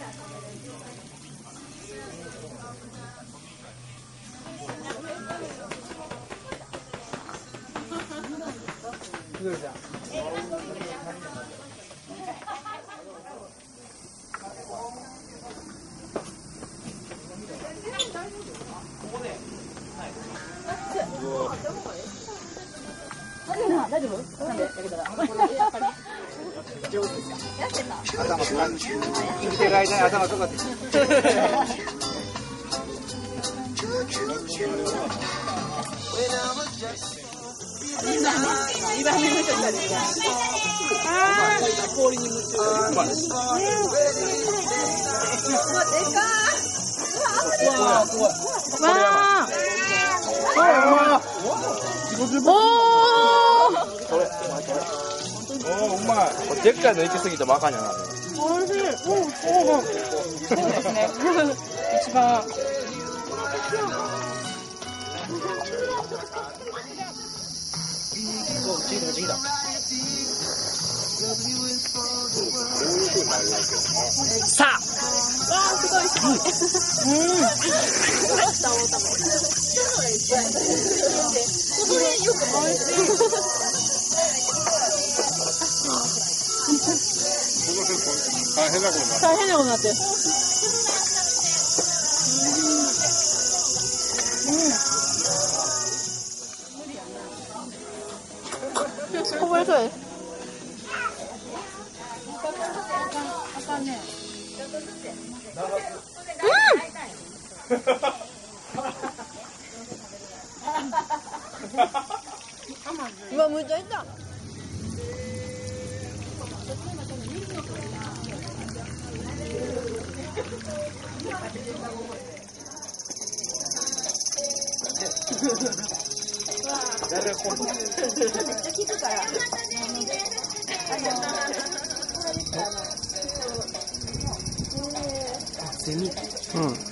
大丈夫？なんでやけたら。頭かかって。生きてる間に頭かかって。2番目の人になる。氷に夢中。 おうまい。でっかいの行き過ぎてもあかんやな。 おいしい。そうですね。一番。さあ。すごいすごい。大変なことになってる。こぼれそうです。うわ、むっちゃいった。 セミ。うん。